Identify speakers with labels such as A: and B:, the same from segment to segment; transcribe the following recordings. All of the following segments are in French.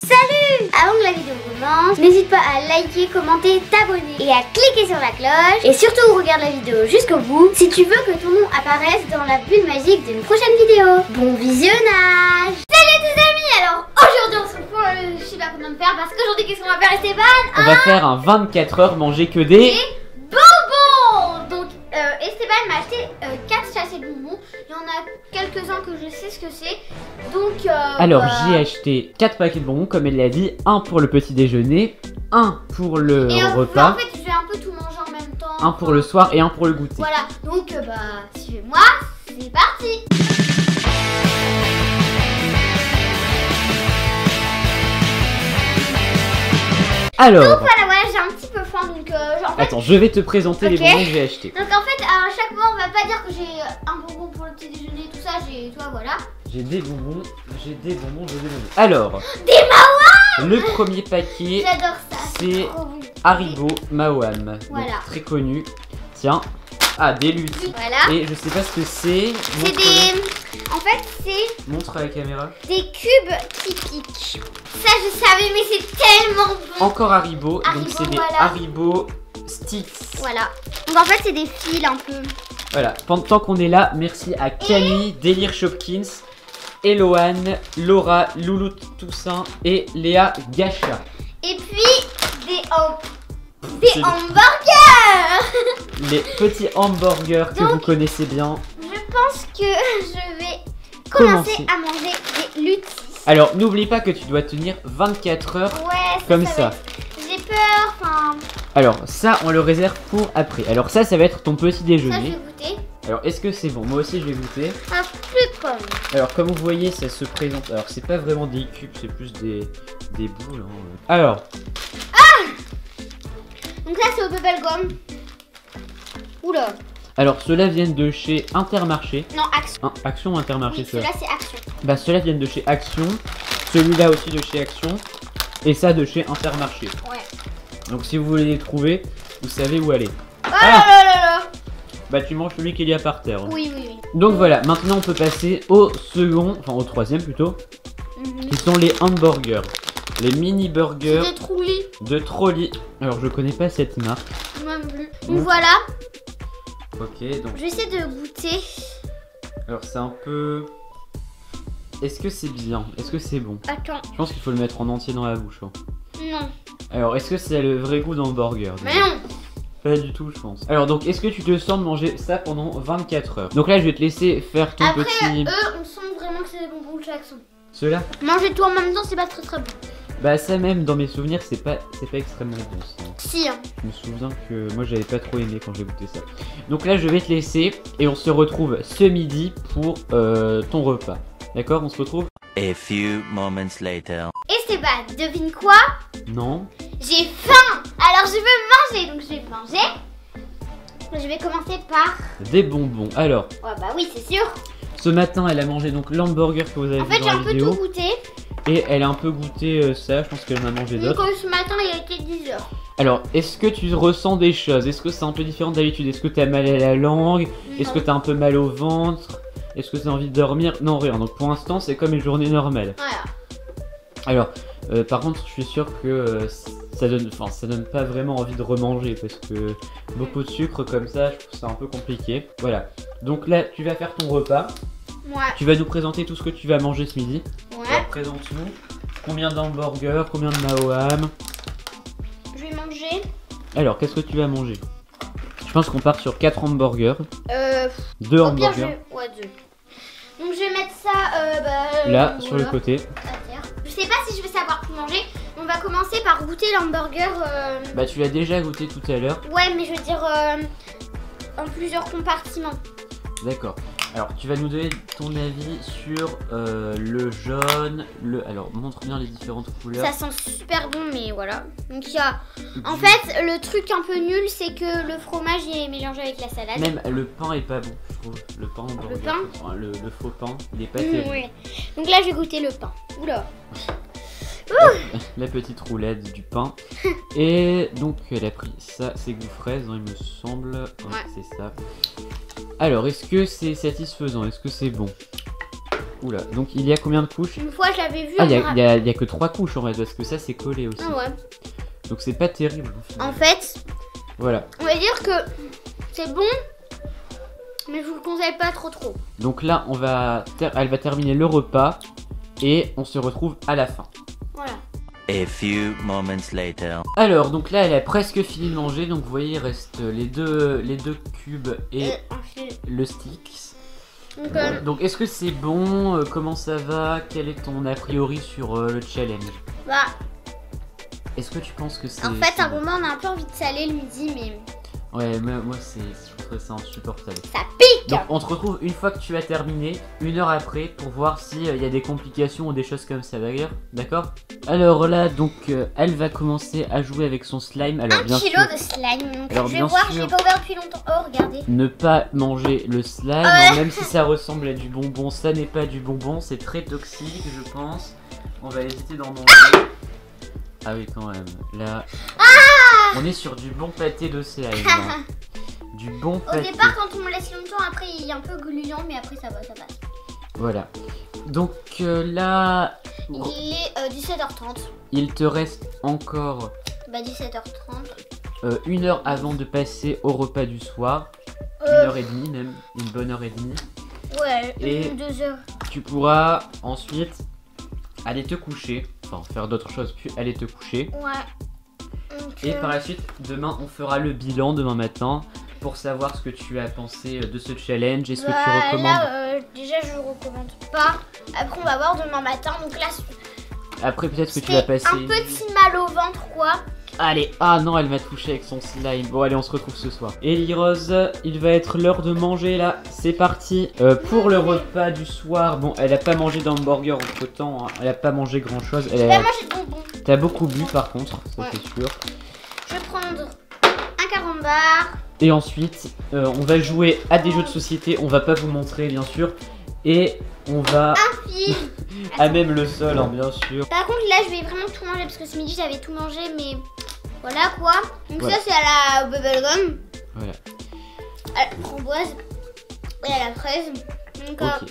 A: Salut! Avant que la vidéo commence, n'hésite pas à liker, commenter, t'abonner et à cliquer sur la cloche. Et surtout, regarde la vidéo jusqu'au bout si tu veux que ton nom apparaisse dans la bulle magique d'une prochaine vidéo. Bon visionnage! Salut les amis! Alors aujourd'hui on se retrouve pour le je sais pas comment faire parce qu'aujourd'hui qu'est-ce qu'on va faire Esteban?
B: On va faire un 24 heures manger que des
A: bonbons! Donc Esteban m'a acheté 4 sachets de bonbons. Il y en a quelques-uns que je sais ce que c'est. Donc
B: Alors j'ai acheté 4 paquets de bonbons comme elle l'a dit. Un pour le petit déjeuner, un pour le repas,
A: en fait je vais un peu tout manger en même temps.
B: un pour le soir et un pour le goûter.
A: Voilà, donc suivez-moi, c'est parti.
B: Alors,
A: donc voilà, j'ai un petit peu faim donc en fait...
B: Attends, je vais te présenter les bonbons que j'ai achetés.
A: Donc en fait, à chaque fois on va pas dire que j'ai un bonbon pour le petit déjeuner, tout ça, j'ai, toi voilà.
B: J'ai des bonbons, j'ai des bonbons. Alors,
A: des Mawam.
B: Le premier paquet,
A: J'adore ça,
B: c'est
A: trop bon.
B: Haribo Mawam,
A: Voilà.
B: donc très connu. Tiens, des luttes.
A: Voilà.
B: Et je sais pas ce que c'est.
A: C'est des... En fait, c'est
B: Montre à la caméra.
A: des cubes qui piquent. Ça, je savais, mais c'est tellement bon.
B: Encore Haribo, donc
A: Haribo,
B: c'est des
A: voilà.
B: Haribo Sticks.
A: Voilà. Donc en fait, c'est des fils un peu.
B: Voilà, pendant qu'on est là, merci à Camille, Délire Shopkins, Eloane, Laura, Loulou Toussaint et Léa Gacha.
A: Et puis, des
B: C'est
A: hamburgers.
B: les petits hamburgers que
A: Donc,
B: vous connaissez bien.
A: Je pense que je vais commencer à manger des lutis.
B: Alors, n'oublie pas que tu dois tenir 24 heures
A: Ouais,
B: comme
A: va
B: ça.
A: être- J'ai peur, enfin...
B: Alors, ça, on le réserve pour après. Alors ça va être ton petit
A: Ça, je
B: déjeuner.
A: vais goûter.
B: Alors, est-ce que c'est bon? Moi aussi, je vais goûter.
A: Un plus comme.
B: Alors, comme vous voyez, ça se présente. Alors, c'est pas vraiment des cubes, c'est plus des boules. Hein. Alors,
A: Donc ça, c'est au bubblegum. Oula.
B: alors ceux-là viennent de chez Intermarché.
A: Non, Action.
B: Action ou Intermarché,
A: Oui, celui-là, c'est Action.
B: Bah, ceux-là viennent de chez Action. Celui-là aussi de chez Action. Et ça de chez Intermarché.
A: Ouais.
B: Donc, si vous voulez les trouver, vous savez où aller.
A: Oh là là là.
B: Bah, tu manges celui qu'il y a par terre.
A: Oui, oui, oui.
B: Donc voilà, maintenant on peut passer au second, enfin au troisième plutôt, qui sont les hamburgers. Les mini burgers
A: C'est des troulis.
B: de Trolli. Alors je connais pas cette marque.
A: Moi non plus.
B: Bon.
A: Donc voilà.
B: Ok, donc
A: Je vais essayer de goûter.
B: alors c'est un peu... Est-ce que c'est bien? Est-ce que c'est bon?
A: Attends.
B: Je pense qu'il faut le mettre en entier dans la bouche. Hein.
A: Non.
B: Alors est-ce que c'est le vrai goût d'hamburger?
A: Mais non.
B: Pas du tout je pense. Alors donc est-ce que tu te sens de manger ça pendant 24 heures? Donc là je vais te laisser faire ton
A: Après,
B: petit...
A: eux, on sent vraiment que c'est des bonbons de Jackson.
B: Ceux-là?
A: Manger tout en même temps, c'est pas très très bon.
B: Bah ça même dans mes souvenirs c'est pas extrêmement bon ça.
A: Si, hein.
B: Je me souviens que moi j'avais pas trop aimé quand j'ai goûté ça. Donc là je vais te laisser et on se retrouve ce midi pour ton repas. D'accord, on se retrouve?
C: A few moments later.
A: Esteban, devine quoi?
B: Non.
A: J'ai faim. Alors je veux manger, donc je vais manger. Je vais commencer par...
B: Des bonbons. Alors,
A: Ouais bah oui, c'est sûr.
B: ce matin elle a mangé donc l'hamburger que vous avez
A: En
B: vu
A: fait,
B: dans
A: j'ai
B: la
A: un peu
B: vidéo.
A: tout goûté.
B: Et elle a un peu goûté ça, je pense qu'elle en a mangé
A: Donc
B: d'autres.
A: ce matin, il a été 10h.
B: Alors, est-ce que tu ressens des choses? Est-ce que c'est un peu différent d'habitude? Est-ce que t'as mal à la langue? Est-ce que t'as un peu mal au ventre? Est-ce que t'as envie de dormir? Non, rien. Donc pour l'instant, c'est comme une journée normale.
A: Voilà.
B: Alors, par contre, je suis sûr que ça donne pas vraiment envie de remanger parce que beaucoup de sucre comme ça, je trouve ça un peu compliqué. Voilà. Donc là, tu vas faire ton repas.
A: Ouais.
B: Tu vas nous présenter tout ce que tu vas manger ce midi.
A: Ouais.
B: Alors, présente-nous combien d'hamburgers, combien de Mawam.
A: Je vais manger.
B: Alors, qu'est-ce que tu vas manger? Je pense qu'on part sur 4 hamburgers, 2
A: Au pire,
B: hamburgers.
A: Ouais, 2. Donc je vais mettre ça
B: Là, sur le
A: voilà,
B: côté.
A: à terre. Je sais pas si je vais savoir tout manger. On va commencer par goûter l'hamburger.
B: Bah, tu l'as déjà goûté tout à l'heure.
A: Ouais, mais je veux dire en plusieurs compartiments.
B: D'accord. Alors, tu vas nous donner ton avis sur le jaune, Alors, montre bien les différentes couleurs.
A: Ça sent super bon, mais voilà. Donc il y a... En fait, le truc un peu nul, c'est que le fromage est mélangé avec la salade.
B: Même le pain est pas bon, je trouve. Le pain en burger.
A: pain
B: Enfin, le faux pain, il est pas terrible.
A: Ouais. Donc là, je vais goûter le pain. Oula.
B: La petite roulade du pain. Et donc, elle a pris ça, c'est goût fraise, hein, il me semble. Ouais. C'est ça. Alors, est-ce que c'est satisfaisant? Est-ce que c'est bon? Oula, donc il y a combien de couches?
A: Une fois, je l'avais vu.
B: Ah, il y a que 3 couches en fait, parce que ça c'est collé aussi.
A: Ah ouais.
B: Donc c'est pas terrible.
A: En fait,
B: voilà.
A: On va dire que c'est bon, mais je vous le conseille pas trop.
B: Donc là, elle va terminer le repas et on se retrouve à la fin.
A: Voilà.
C: A few moments later.
B: Alors, donc là, elle a presque fini de manger. Donc vous voyez, il reste les deux cubes et le sticks. Donc est-ce que c'est bon? Comment ça va? Quel est ton a priori sur le challenge?
A: Bah,
B: est-ce que tu penses que c'est...
A: en fait, à un moment, on a un peu envie de saler le midi, mais...
B: Ouais, moi je trouve ça insupportable.
A: Ça pique.
B: Donc on te retrouve une fois que tu as terminé, 1 heure après, pour voir s'il y a des complications ou des choses comme ça, d'accord? Alors là, donc elle va commencer à jouer avec son slime. Alors,
A: 1
B: bien
A: kilo
B: sûr,
A: de slime. Donc,
B: alors,
A: je vais
B: bien
A: voir,
B: sûr,
A: je l'ai pas ouvert depuis longtemps. Oh, regardez.
B: ne pas manger le slime, même si ça ressemble à du bonbon, ça n'est pas du bonbon, c'est très toxique, je pense. On va éviter d'en manger. Ah oui, quand même. Là, on est sur du bon pâté de slime. Hein. Du bon pâté.
A: Au départ, quand on me laisse longtemps, après il est un peu gluant, mais après ça va, ça passe.
B: Voilà. Donc là,
A: Il est 17h30.
B: il te reste encore
A: Bah 17h30.
B: 1 heure avant de passer au repas du soir. 1h30 même, une bonne heure et demie.
A: Ouais,
B: Et
A: 2 heures.
B: tu pourras ensuite aller te coucher. Enfin, faire d'autres choses, puis aller te coucher.
A: Ouais. Donc,
B: Et par la suite, demain, on fera le bilan demain matin pour savoir ce que tu as pensé de ce challenge. Est-ce que tu recommandes?
A: Là, déjà, je recommande pas. Après, on va voir demain matin. Donc là,
B: Après, peut-être que tu vas passer
A: un petit mal au ventre, quoi.
B: Allez, ah non, elle m'a touché avec son slime. Bon, allez, on se retrouve ce soir. Ellie Rose, il va être l'heure de manger là. C'est parti. Pour le repas du soir, bon, elle a pas mangé d'hamburger entre temps. Hein. Elle a pas mangé grand chose.
A: J'ai pas mangé de bonbons.
B: T'as beaucoup bu par contre, ça
A: Ouais.
B: c'est sûr.
A: Je vais prendre un carambar.
B: Et ensuite, on va jouer à des jeux de société. On va pas vous montrer, bien sûr. Et on va
A: Un fil.
B: à même le sol, hein, bien sûr.
A: Par contre, là, je vais vraiment tout manger parce que ce midi, j'avais tout mangé, mais voilà quoi. Donc
B: Voilà.
A: ça, c'est à la bubblegum,
B: Voilà.
A: à la framboise et à la fraise. Donc
B: Ok.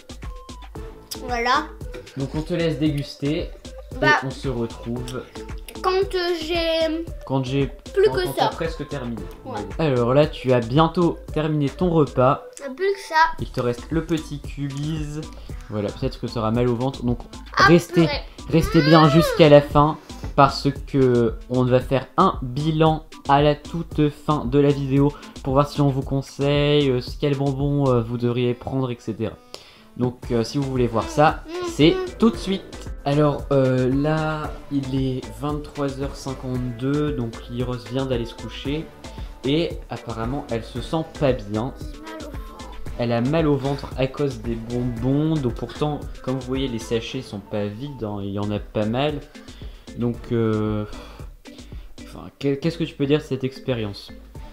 A: voilà.
B: Donc on te laisse déguster.
A: Bah,
B: et on se retrouve
A: quand j'ai
B: quand j'ai
A: plus
B: quand
A: que
B: on
A: ça.
B: a presque terminé.
A: Ouais.
B: Alors là, tu as bientôt terminé ton repas.
A: Plus que ça.
B: Il te reste le petit cubise. Voilà, peut-être que ça aura mal au ventre. Donc
A: Ah,
B: restez
A: purée.
B: bien jusqu'à la fin parce que on va faire un bilan à la toute fin de la vidéo pour voir si on vous conseille, quel bonbon vous devriez prendre, etc. Donc si vous voulez voir ça, c'est tout de suite. Alors là, il est 23h52, donc Liros vient d'aller se coucher. Et apparemment, elle se sent pas bien.
A: J'ai mal au ventre.
B: Elle a mal au ventre à cause des bonbons. Donc pourtant, comme vous voyez, les sachets sont pas vides, hein, il y en a pas mal. Donc, enfin, qu'est-ce que tu peux dire de cette expérience?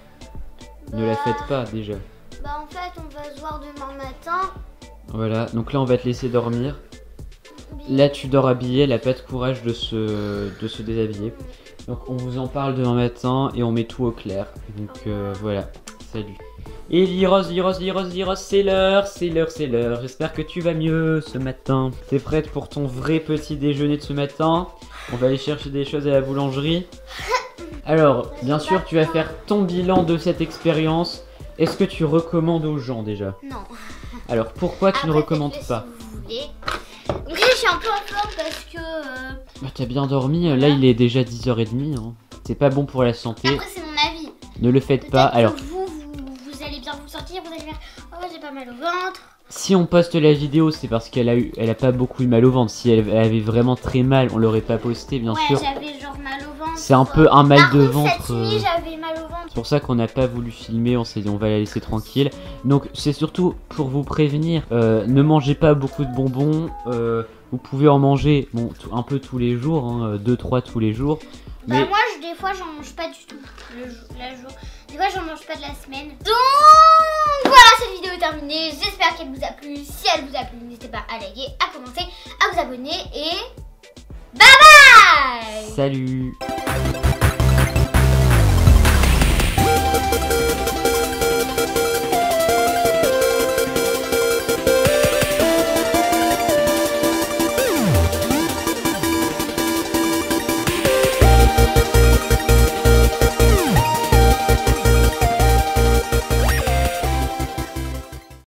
B: Ne la faites pas déjà.
A: Bah en fait, on va se voir demain matin.
B: Voilà, donc là on va te laisser dormir. Là tu dors habillé, elle a pas de courage de se déshabiller. Donc on vous en parle demain matin et on met tout au clair. Donc voilà, salut. Et Liros, c'est l'heure. J'espère que tu vas mieux ce matin. T'es prête pour ton vrai petit déjeuner de ce matin? On va aller chercher des choses à la boulangerie. Alors, bien sûr, tu vas faire ton bilan de cette expérience. Est-ce que tu recommandes aux gens déjà?
A: Non.
B: Alors, pourquoi tu ne
A: Après,
B: recommandes
A: faites-le
B: pas?
A: si vous voulez. Donc là, je suis un peu en forme parce que...
B: Bah, t'as bien dormi, là il est déjà 10h30. Hein. C'est pas bon pour la santé.
A: Après, c'est mon avis.
B: Ne le faites
A: Peut-être
B: pas.
A: que
B: Alors,
A: vous allez bien vous sentir, vous allez dire « Oh, j'ai pas mal au ventre ».
B: si on poste la vidéo, c'est parce qu'elle a pas beaucoup eu mal au ventre. Si elle avait vraiment très mal, on l'aurait pas posté, bien
A: Ouais,
B: sûr.
A: j'avais genre mal au ventre.
B: C'est un peu un mal
A: Par
B: de
A: contre,
B: ventre.
A: cette nuit, j'avais mal au ventre.
B: C'est pour ça qu'on n'a pas voulu filmer, on s'est dit on va la laisser tranquille. Donc c'est surtout pour vous prévenir, ne mangez pas beaucoup de bonbons, vous pouvez en manger bon, un peu tous les jours, hein, 2-3 tous les jours. Mais
A: Bah moi, des fois, j'en mange pas du tout la jour. Des fois, j'en mange pas de la semaine. Donc voilà, cette vidéo est terminée. J'espère qu'elle vous a plu. Si elle vous a plu, n'hésitez pas à liker, à commenter, à vous abonner et bye bye.
B: salut!